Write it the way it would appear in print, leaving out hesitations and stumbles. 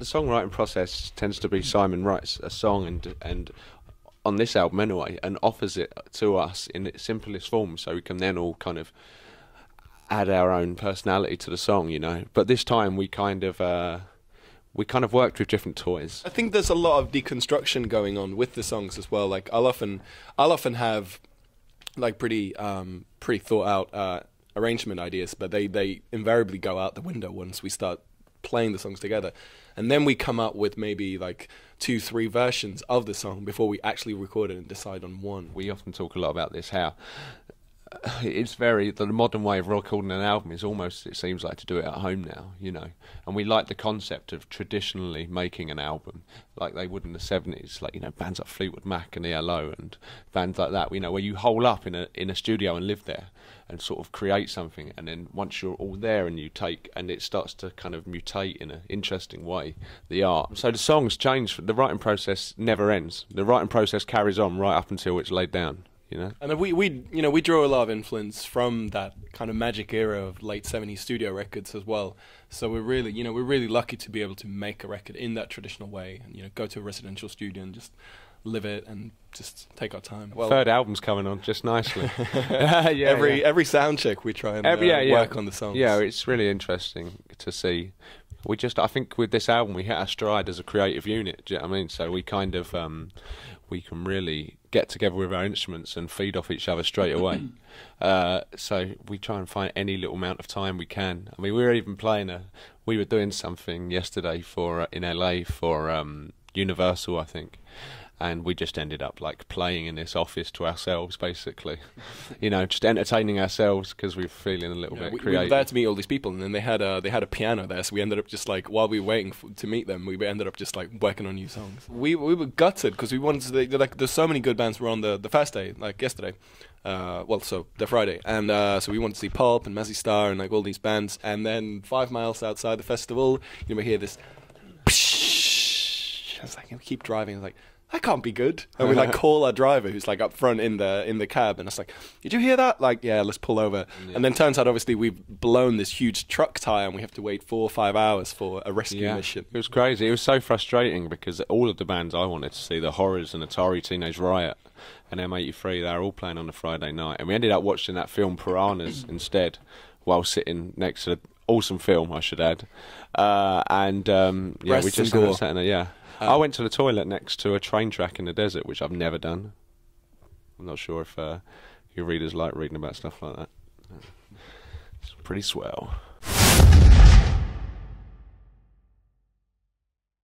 The songwriting process tends to be Simon writes a song and on this album anyway, and offers it to us in its simplest form, so we can then all kind of add our own personality to the song, you know. But this time we kind of worked with different toys. I think there's a lot of deconstruction going on with the songs as well. Like I'll often have like pretty thought out arrangement ideas, but they invariably go out the window once we start playing the songs together. And then we come up with maybe like 2-3 versions of the song before we actually record it and decide on one. We often talk a lot about this, how it's the modern way of recording an album is almost, it seems like, to do it at home now, you know. And we like the concept of traditionally making an album like they would in the 70s, like, you know, bands like Fleetwood Mac and ELO and bands like that, you know, where you hole up in a studio and live there and sort of create something, and then once you're all there and you take, and it starts to kind of mutate in an interesting way, the art. So the songs change, the writing process never ends. The writing process carries on right up until it's laid down. You know? And we draw a lot of influence from that kind of magic era of late 70s studio records as well. So we're really lucky to be able to make a record in that traditional way, and, you know, go to a residential studio and just live it and just take our time. Well, third album's coming on just nicely. Every sound check we try and work on the songs. Yeah, it's really interesting to see. I think with this album we hit our stride as a creative unit. Do you know what I mean? So we kind of we can really get together with our instruments and feed off each other straight away. So we try and find any little amount of time we can. I mean, we were even we were doing something yesterday in LA for Universal, I think. And we just ended up like playing in this office to ourselves, basically. You know, just entertaining ourselves because we were feeling a little bit creative. We were there to meet all these people, and then they had a piano there, so we ended up just like, while we were waiting to meet them, we ended up just like working on new songs. We were gutted because we wanted to, like, there's so many good bands were on the first day, like yesterday. So the Friday, and so we wanted to see Pulp and Mazzy Star and like all these bands, and then 5 miles outside the festival, you know, we hear this pshhhhhh. I was like, we keep driving, I was like, that can't be good. And we like call our driver who's like up front in the cab, and it's like, did you hear that? Like, yeah, let's pull over. Yeah. And then turns out obviously we've blown this huge truck tire and we have to wait 4 or 5 hours for a rescue mission. It was crazy. It was so frustrating because all of the bands I wanted to see, the Horrors and Atari Teenage Riot and M83, they were all playing on a Friday night, and we ended up watching that film Piranhas instead while sitting next to the awesome film, I should add. We just sat in a I went to the toilet next to a train track in the desert, which I've never done. I'm not sure if your readers like reading about stuff like that. It's pretty swell.